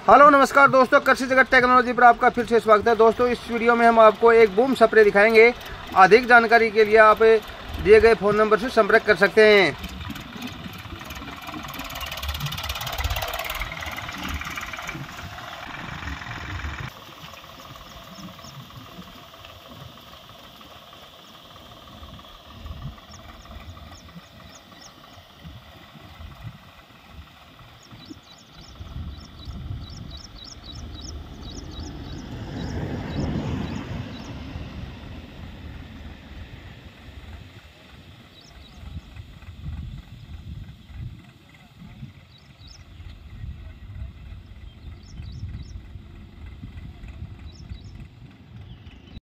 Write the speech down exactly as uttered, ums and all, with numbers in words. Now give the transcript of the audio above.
Hello नमस्कार दोस्तों, कृषि जगत टेक्नोलॉजी पर आपका फिर से स्वागत है। दोस्तों इस वीडियो में हम आपको एक बूम स्प्रे दिखाएंगे। अधिक जानकारी के लिए आप दिए गए फ़ोन नंबर से संपर्क कर सकते हैं।